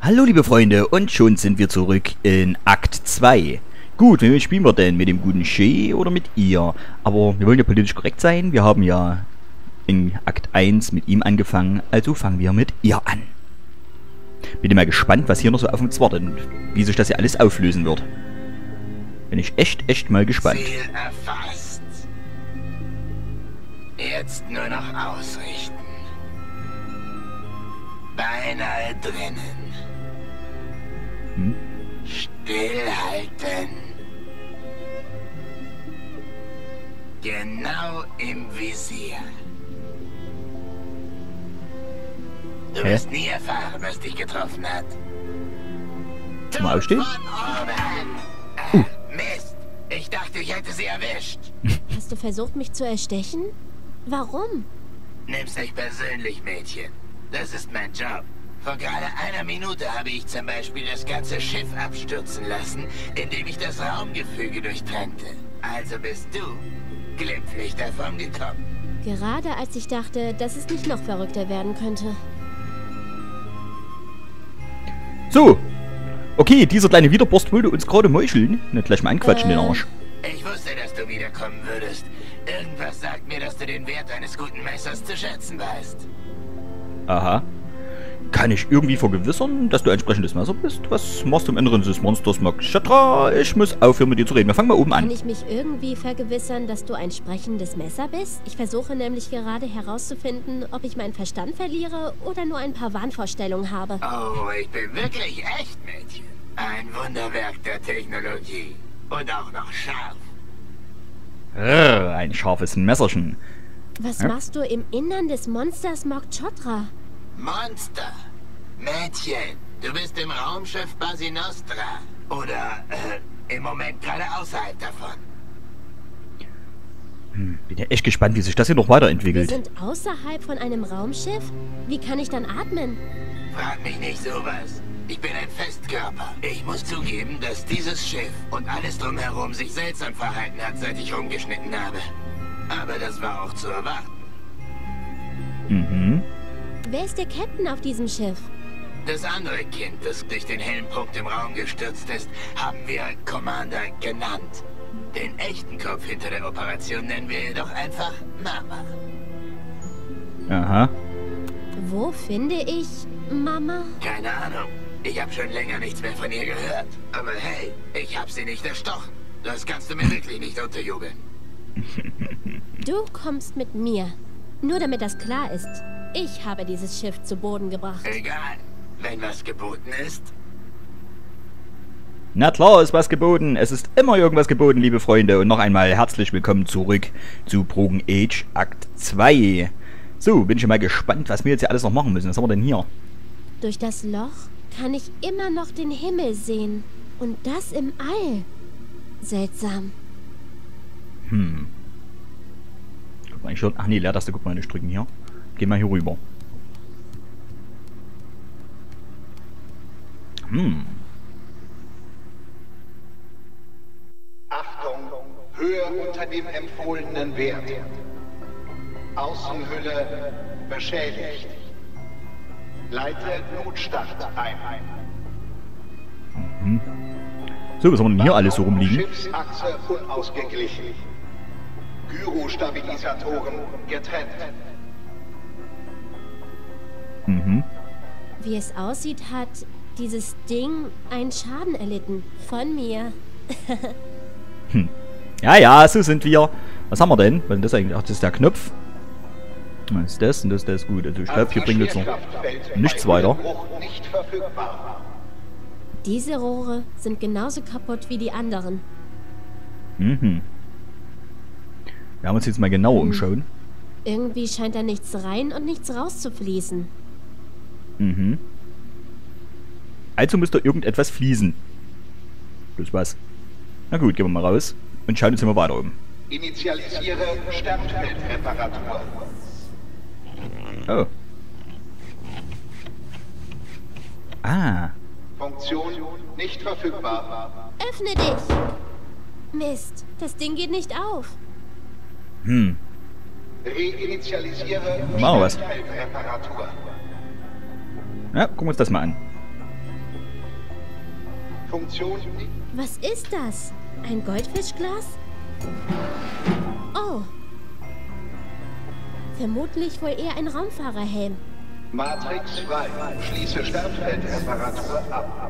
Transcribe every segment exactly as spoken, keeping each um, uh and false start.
Hallo liebe Freunde, und schon sind wir zurück in Akt zwei. Gut, mit wem spielen wir denn? Mit dem guten Shay oder mit ihr? Aber wir wollen ja politisch korrekt sein. Wir haben ja in Akt eins mit ihm angefangen, also fangen wir mit ihr an. Bin mal gespannt, was hier noch so auf uns wartet und wie sich das hier alles auflösen wird. Bin ich echt, echt mal gespannt. Ziel erfasst. Jetzt nur noch ausrichten. Beinahe drinnen. Hm? Stillhalten. Genau im Visier. Du Hä? wirst nie erfahren, was dich getroffen hat. Mal aufstehen? Von oben. Uh. Äh, Mist. Ich dachte, ich hätte sie erwischt. Hast du versucht, mich zu erstechen? Warum? Nimm's nicht persönlich, Mädchen. Das ist mein Job. Vor gerade einer Minute habe ich zum Beispiel das ganze Schiff abstürzen lassen, indem ich das Raumgefüge durchtrennte. Also bist du glimpflich davon gekommen. Gerade als ich dachte, dass es nicht noch verrückter werden könnte. So. Okay, dieser kleine Widerborst wollte uns gerade meucheln. Nicht gleich mal anquatschen, Äh. den Arsch. Ich wusste, dass du wiederkommen würdest. Irgendwas sagt mir, dass du den Wert eines guten Messers zu schätzen weißt. Aha. Kann ich irgendwie vergewissern, dass du ein entsprechendes Messer bist? Was machst du im Inneren des Monsters, Nokshatra? Ich muss aufhören, mit dir zu reden. Wir fangen mal oben Kann an. ich mich irgendwie vergewissern, dass du ein sprechendes Messer bist? Ich versuche nämlich gerade herauszufinden, ob ich meinen Verstand verliere oder nur ein paar Wahnvorstellungen habe. Oh, ich bin wirklich echt, Mädchen. Ein Wunderwerk der Technologie. Und auch noch scharf. Rrr, ein scharfes Messerchen. Was Ja? machst du im Innern des Monsters Nokshatra? Monster. Mädchen, du bist im Raumschiff Basinostra. Oder, äh, im Moment gerade außerhalb davon. Hm, bin ja echt gespannt, wie sich das hier noch weiterentwickelt. Wir sind außerhalb von einem Raumschiff? Wie kann ich dann atmen? Frag mich nicht sowas. Ich bin ein Festkörper. Ich muss zugeben, dass dieses Schiff und alles drumherum sich seltsam verhalten hat, seit ich rumgeschnitten habe. Aber das war auch zu erwarten. Mhm. Wer ist der Captain auf diesem Schiff? Das andere Kind, das durch den hellen Punkt im Raum gestürzt ist, haben wir Commander genannt. Den echten Kopf hinter der Operation nennen wir jedoch einfach Mama. Aha. Wo finde ich Mama? Keine Ahnung. Ich habe schon länger nichts mehr von ihr gehört. Aber hey, ich habe sie nicht erstochen. Das kannst du mir wirklich nicht unterjubeln. Du kommst mit mir. Nur damit das klar ist. Ich habe dieses Schiff zu Boden gebracht. Egal. Wenn was geboten ist, Na klar, ist was geboten. Es ist immer irgendwas geboten, liebe Freunde. Und noch einmal herzlich willkommen zurück zu Broken Age Akt zwei. So, bin ich mal gespannt, was wir jetzt hier alles noch machen müssen. Was haben wir denn hier? Durch das Loch kann ich immer noch den Himmel sehen. Und das im All. Seltsam. Hm. Guck mal, ich schon. Ach nee, Leertaste, guck mal, nicht drücken hier. Geh mal hier rüber. Hm. Achtung, Höhe unter dem empfohlenen Wert. Außenhülle beschädigt. Leite Notstart ein. Mhm. So, was haben wir denn hier alles so rumliegen? Schiffsachse unausgeglichen. Gyrostabilisatoren getrennt. Mhm. Wie es aussieht, hat dieses Ding einen Schaden erlitten. Von mir. Hm. Ja, ja, so sind wir. Was haben wir denn? Was ist denn das eigentlich? Ach, das ist der Knopf. Was ist das? Und das, das ist gut. Also ich glaube, hier bringt jetzt noch nichts weiter. Nicht verfügbar. Diese Rohre sind genauso kaputt wie die anderen. Mhm. Wir haben uns jetzt mal genau umschauen. Irgendwie scheint da nichts rein und nichts rauszufließen. Mhm. Also muss da irgendetwas fließen. Bloß was. Na gut, gehen wir mal raus und schauen uns immer weiter um. Initialisiere Sternfeldreparatur. Oh. Ah. Funktion nicht verfügbar. Öffne dich! Mist, das Ding geht nicht auf. Hm. Reinitialisiere Machen wir was. Sternfeldreparatur. Ja, gucken wir uns das mal an. Funktion. Was ist das? Ein Goldfischglas? Oh. Vermutlich wohl eher ein Raumfahrerhelm. Matrix frei. Schließe Sternfeldreparatur ab.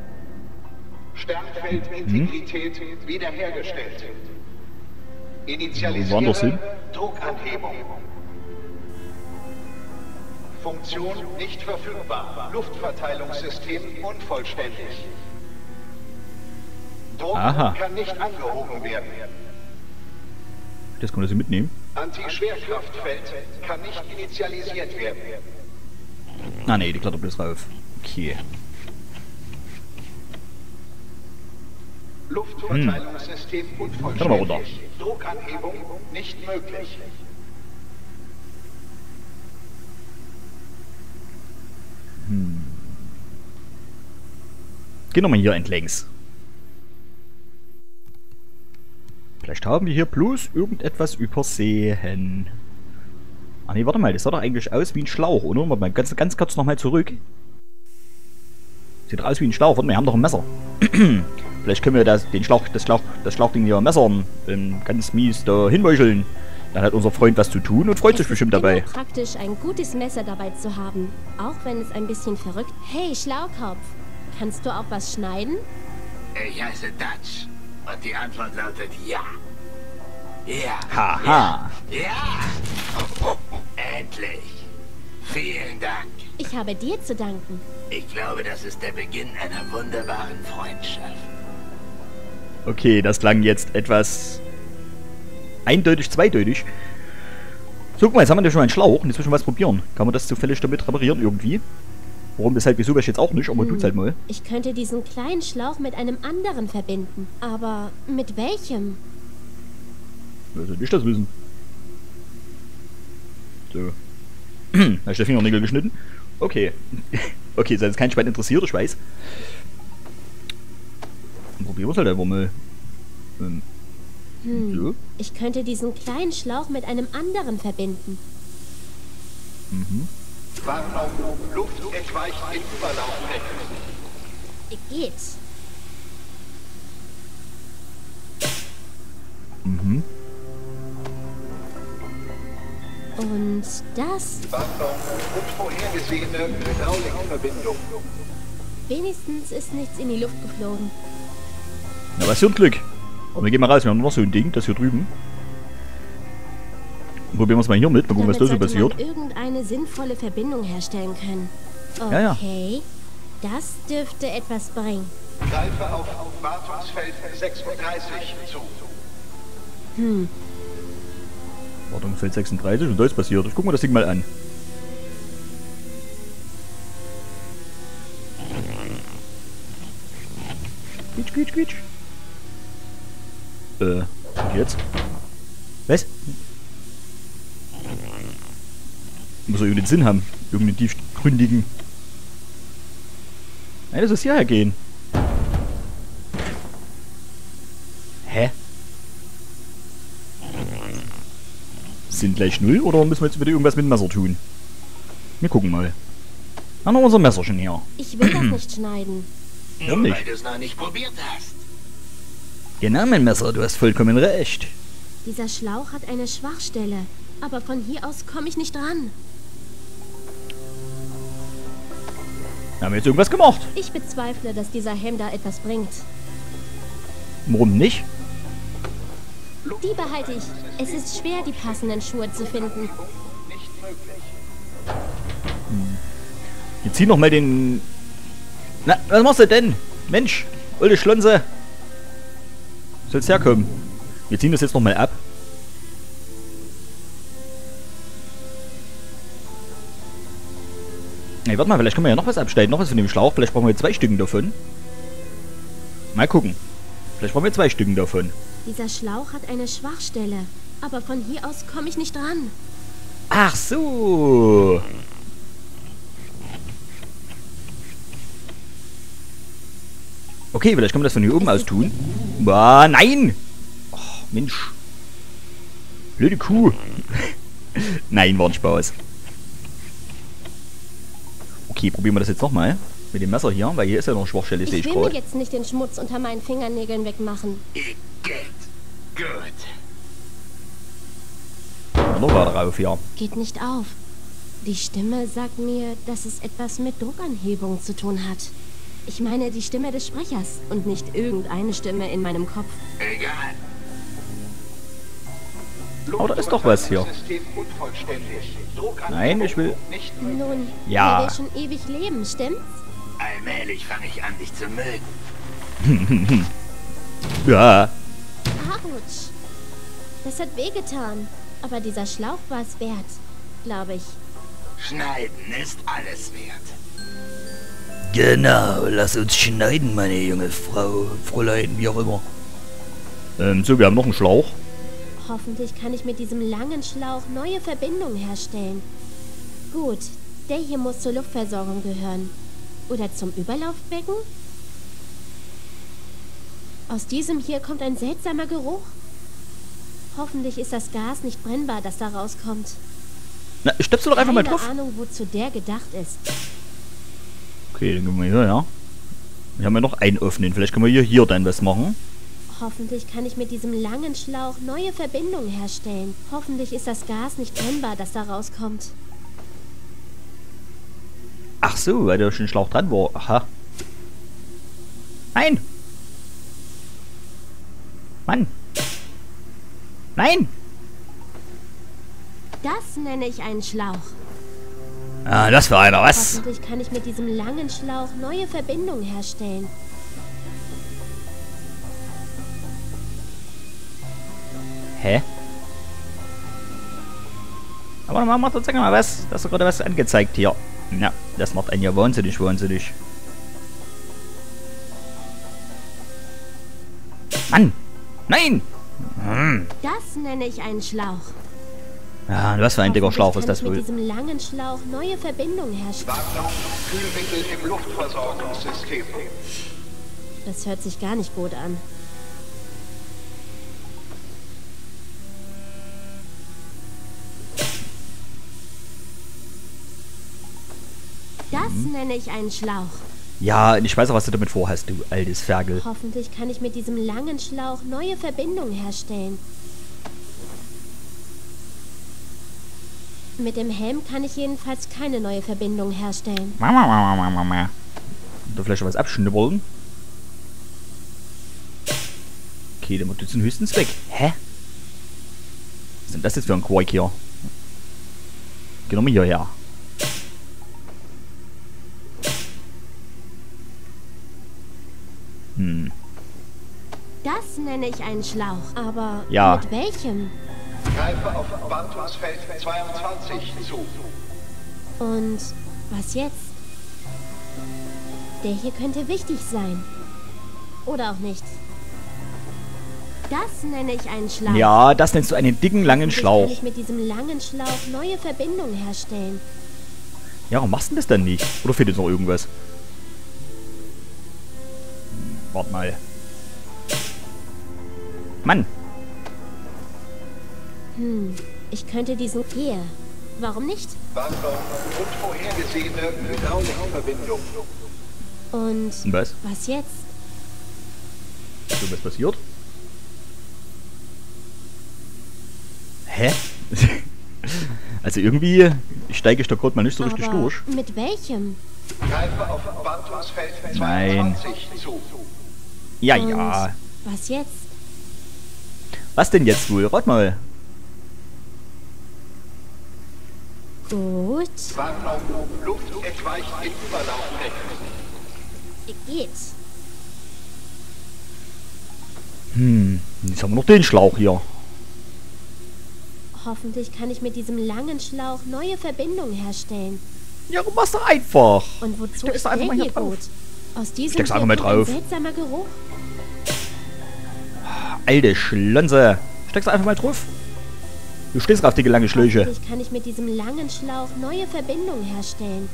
Sternfeldintegrität hm? wiederhergestellt. Initialisiere Druckanhebung. Funktion nicht verfügbar. Luftverteilungssystem unvollständig. Druck Aha. kann nicht angehoben werden. Das kann man das mitnehmen. Anti-Schwerkraftfeld kann nicht initialisiert werden. Ah ne, die klettert bloß rauf. Okay. Luftverteilungssystem hm. unvollständig. Druckanhebung nicht möglich. Hm. Gehen wir mal hier entlängs. Vielleicht haben wir hier bloß irgendetwas übersehen. Ah ne, warte mal, das sah doch eigentlich aus wie ein Schlauch, oder? Mal ganz, ganz kurz nochmal zurück. Sieht doch aus wie ein Schlauch. Warte mal, wir haben doch ein Messer. Vielleicht können wir das, den Schlauch, das Schlauch, das Schlauchding hier messern. Ähm, ganz mies da hinmeucheln. Dann hat unser Freund was zu tun und freut es sich bestimmt ist dabei. Immer praktisch, ein gutes Messer dabei zu haben. Auch wenn es ein bisschen verrückt... Hey, Schlaukopf. Kannst du auch was schneiden? Ich heiße Dutch. Und die Antwort lautet ja. Ja. Haha. Ja. ja. Endlich. Vielen Dank. Ich habe dir zu danken. Ich glaube, das ist der Beginn einer wunderbaren Freundschaft. Okay, das klang jetzt etwas eindeutig zweideutig. So, guck mal, jetzt haben wir ja schon einen Schlauch und jetzt müssen wir was probieren. Kann man das zufällig damit reparieren irgendwie? Warum, weshalb, wieso, weiß ich jetzt auch nicht, aber hm. tut's halt mal. Ich könnte diesen kleinen Schlauch mit einem anderen verbinden. Aber mit welchem? Wer soll ich das wissen? So. Habe ich der Fingernägel geschnitten? Okay. Okay, ist jetzt kein Schwein interessiert, ich weiß. Dann probieren wir es halt einfach mal. Ähm. Hm. So. Ich könnte diesen kleinen Schlauch mit einem anderen verbinden. Mhm. Warnung, Luft entweicht in Überlaufdecken. Geht. Mhm. Und das... Warnung, unvorhergesehene Hydraulikverbindung. Wenigstens ist nichts in die Luft geflogen. Na, was für ein Glück. Aber wir gehen mal raus, wir haben noch so ein Ding, das hier drüben. Probieren wir es mal hier mit, mal gucken, was da so passiert. Man irgendeine sinnvolle Verbindung herstellen können. Okay, ja, ja. Das dürfte etwas bringen. Greife auf Wartungsfeld sechsunddreißig zu. Hm. Wartungsfeld sechsunddreißig, und da ist passiert. Ich guck mal das Ding mal an. Quietsch, quietsch, quietsch. Äh, und jetzt? Was? Muss doch irgendeinen Sinn haben. Irgendeinen tiefgründigen. Nein, das ist hierher gehen. Hä? Sind gleich null oder müssen wir jetzt wieder irgendwas mit dem Messer tun? Wir gucken mal. Haben wir unser Messerchen hier. Ich will das nicht schneiden. Warum Nur nicht? weil du es noch nicht probiert hast. Genau, mein Messer, du hast vollkommen recht. Dieser Schlauch hat eine Schwachstelle. Aber von hier aus komme ich nicht ran. Haben wir jetzt irgendwas gemacht? Ich bezweifle, dass dieser Helm da etwas bringt. Warum nicht? Die behalte ich. Es ist schwer, die passenden Schuhe zu finden. Nicht möglich. Hm. Jetzt zieh noch mal den... Na, was machst du denn? Mensch, alte Schlonse. Soll's herkommen. Wir ziehen das jetzt noch mal ab. Ey, warte mal, vielleicht können wir ja noch was abschneiden. Noch was von dem Schlauch. Vielleicht brauchen wir zwei Stücken davon. Mal gucken. Vielleicht brauchen wir zwei Stücken davon. Dieser Schlauch hat eine Schwachstelle. Aber von hier aus komme ich nicht ran. Ach so. Okay, vielleicht können wir das von hier oben aus tun. Bah, nein! Oh, Mensch. Blöde Kuh. Nein, war ein Spaß. Okay, probieren wir das jetzt nochmal. Mit dem Messer hier, weil hier ist ja noch eine Schwachstelle, sehe Ich ich will mir gerade. jetzt nicht den Schmutz unter meinen Fingernägeln wegmachen. Ihr geht. Gut. Noch weiter rauf, ja. Geht nicht auf. Die Stimme sagt mir, dass es etwas mit Druckanhebung zu tun hat. Ich meine die Stimme des Sprechers und nicht irgendeine Stimme in meinem Kopf. Egal. Oh, da ist doch was hier. System unvollständig. Nein, ich will... Nicht Nun, Ja. ihr will schon ewig leben, stimmt's? Allmählich fange ich an, dich zu mögen. Ja. Autsch. Das hat wehgetan. Aber dieser Schlauch war es wert, glaube ich. Schneiden ist alles wert. Genau, lass uns schneiden, meine junge Frau, Fräulein, wie auch immer. Ähm, so, wir haben noch einen Schlauch. Hoffentlich kann ich mit diesem langen Schlauch neue Verbindungen herstellen. Gut, der hier muss zur Luftversorgung gehören. Oder zum Überlaufbecken? Aus diesem hier kommt ein seltsamer Geruch. Hoffentlich ist das Gas nicht brennbar, das da rauskommt. Na, stöpsel doch einfach mal Keine drauf. Ahnung, wozu der gedacht ist. Okay, dann gehen wir hier, ja. Wir haben ja noch einen offenen. Vielleicht können wir hier, hier dann was machen. Hoffentlich kann ich mit diesem langen Schlauch neue Verbindungen herstellen. Hoffentlich ist das Gas nicht brennbar, das da rauskommt. Ach so, weil da schon ein Schlauch dran war. Aha. Nein! Mann! Nein! Das nenne ich einen Schlauch. Ah, das war einer, was? Hoffentlich kann ich mit diesem langen Schlauch neue Verbindungen herstellen. Hä? Aber mal, macht uns mal was. Da ist doch gerade was angezeigt hier. Ja, das macht einen ja wahnsinnig, wahnsinnig. Mann! Nein! Hm. Das nenne ich einen Schlauch. Ja, was für ein dicker Hoffentlich Schlauch kann ist das ich mit wohl? diesem langen Schlauch neue Verbindungen herstellen. Wartung, Kühlmittel im Luftversorgungssystem. Das hört sich gar nicht gut an. Das nenne ich einen Schlauch. Ja, ich weiß auch, was du damit vorhast, du altes Ferkel. Hoffentlich kann ich mit diesem langen Schlauch neue Verbindungen herstellen. Mit dem Helm kann ich jedenfalls keine neue Verbindung herstellen. Mama, Mama, Mama, Mama. Da vielleicht was abschnibbeln? Okay, dann wird jetzt höchstens weg. Hä? Was ist denn das jetzt für ein Quark hier? Geh nochmal hierher. Hm. Das nenne ich einen Schlauch. Aber Ja. mit welchem? Greife auf Wartungsfeld zweiundzwanzig zu. Und was jetzt? Der hier könnte wichtig sein. Oder auch nicht. Das nenne ich einen Schlauch. Ja, das nennst du einen dicken, langen Hoffentlich Schlauch. kann ich mit diesem langen Schlauch neue Verbindungen herstellen. Ja, warum machst du das dann nicht? Oder fehlt jetzt noch irgendwas? Hm, warte mal. Mann! Hm, ich könnte diesen hier. Warum nicht? Wartung, unvorhergesehene Hydraulikverbindung. Und Was? was jetzt? So, was passiert? Hä? Also irgendwie steige ich da gerade mal nicht so richtig Aber durch. mit welchem? Greife auf Wartungsfeld Nein. zweiundzwanzig zu. Ja, Und ja. was jetzt? Was denn jetzt wohl? Rat mal. Gut. Wartung, Luft entweicht in Überlaufdeck. Geht. Hm, jetzt haben wir noch den Schlauch hier. Hoffentlich kann ich mit diesem langen Schlauch neue Verbindungen herstellen. Ja, mach's doch einfach. Und wozu Steck's ist doch der einfach mal hier hier drauf. gut? Aus diesem Steck's hier einfach mal kommt ein drauf. seltsamer Geruch. Alte Schlonze. Steck's einfach mal drauf. Du stehst auf die lange Schläuche. Hoffentlich kann ich mit diesem langen Schlauch neue Verbindungen herstellen.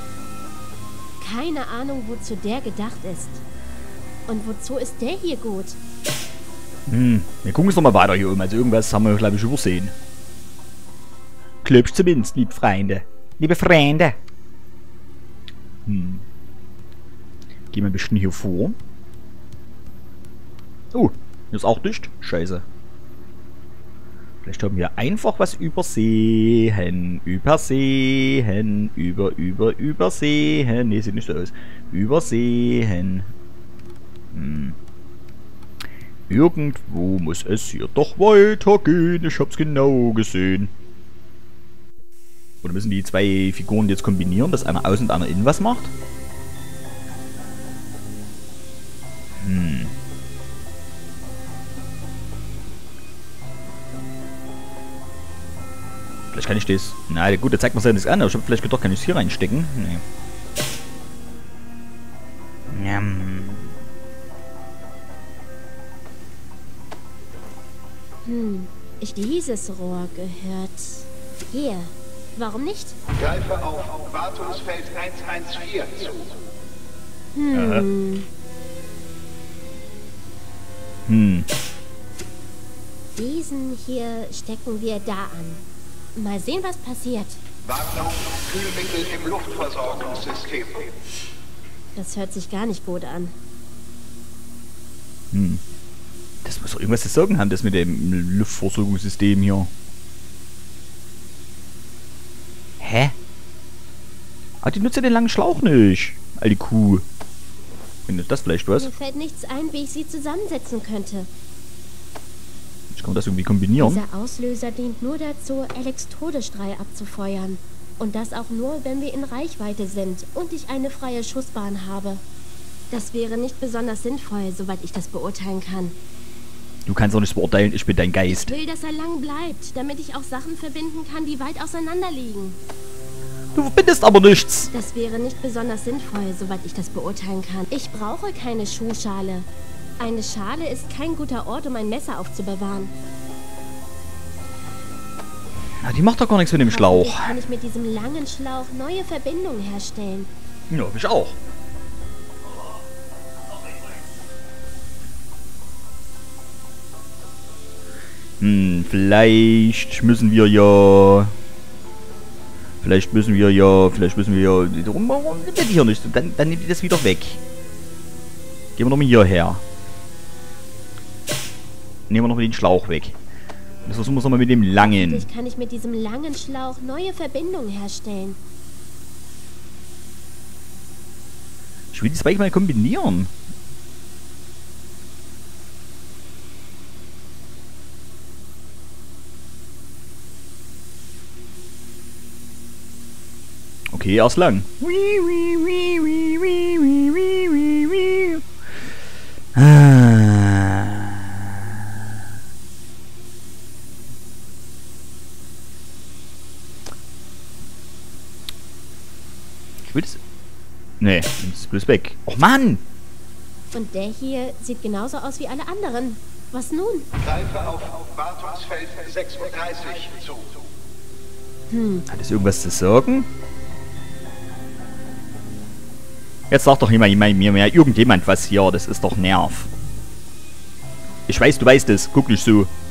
Keine Ahnung, wozu der gedacht ist. Und wozu ist der hier gut? Hm, wir gucken uns noch mal weiter hier um. Also irgendwas haben wir, glaube ich, übersehen. Klöpsch zumindest, liebe Freunde. Liebe Freunde. Hm. Gehen wir ein bisschen hier vor. Oh, hier ist auch dicht. Scheiße. Vielleicht haben wir einfach was übersehen. Übersehen. Über, über, übersehen. Ne, sieht nicht so aus. Übersehen. Hm. Irgendwo muss es hier doch weitergehen. Ich hab's genau gesehen. Oder müssen die zwei Figuren jetzt kombinieren, dass einer außen und einer innen was macht? Hm. Vielleicht kann ich das... Na gut, da zeigt man es ja nichts an, aber ich habe vielleicht gedacht, kann ich es hier reinstecken? Nee. Njam. Hm, ich dieses Rohr gehört hier. Warum nicht? Greife auf Wartungsfeld eins eins vier zu. Hm. Hm. Diesen hier stecken wir da an. Mal sehen, was passiert. Wartung, Kühlmittel im Luftversorgungssystem. Das hört sich gar nicht gut an. Hm. Das muss doch irgendwas zu sagen haben, das mit dem Luftversorgungssystem hier. Hä? Ah, die nutzt ja den langen Schlauch nicht. Alte Kuh. Findet das vielleicht was? Mir fällt nichts ein, wie ich sie zusammensetzen könnte. Ich kann das irgendwie kombinieren. Dieser Auslöser dient nur dazu, Alex-Todesstrahl abzufeuern. Und das auch nur, wenn wir in Reichweite sind und ich eine freie Schussbahn habe. Das wäre nicht besonders sinnvoll, soweit ich das beurteilen kann. Du kannst auch nichts beurteilen, ich bin dein Geist. Ich will, dass er lang bleibt, damit ich auch Sachen verbinden kann, die weit auseinander liegen. Du verbindest aber nichts. Das wäre nicht besonders sinnvoll, soweit ich das beurteilen kann. Ich brauche keine Schuhschale. Eine Schale ist kein guter Ort, um ein Messer aufzubewahren. Na, die macht doch gar nichts mit dem Schlauch. Hoffentlich kann ich mit diesem langen Schlauch neue Verbindungen herstellen. Ja, ich auch. Hm, vielleicht müssen wir ja... Vielleicht müssen wir ja... Vielleicht müssen wir ja... Warum, warum nimmt die hier nicht? Dann, dann nimmt die das wieder weg. Gehen wir nochmal hierher. Nehmen wir nochmal den Schlauch weg. Das versuchen wir nochmal mit dem langen. Hoffentlich kann ich mit diesem langen Schlauch neue Verbindungen herstellen. Ich will die zwei mal kombinieren. Okay, erst lang. Ah. Ich will das... Nee, das ist bloß weg. Och Mann! Und der hier sieht genauso aus wie alle anderen. Was nun? Greife auf Wartungsfeld sechsunddreißig zu. Hm. Hat es irgendwas zu sagen? Jetzt sagt doch jemand, mir mehr irgendjemand was hier. Das ist doch Nerv. Ich weiß, du weißt es. Guck nicht so.